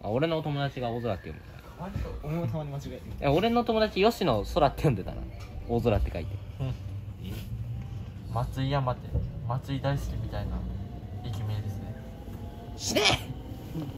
あ、俺の友達が大空って読む。 俺もたまに間違えていや俺の友達吉野空って読んでたな。大空って書いて。 松井山手、松井大輔みたいな駅名ですね。 死ね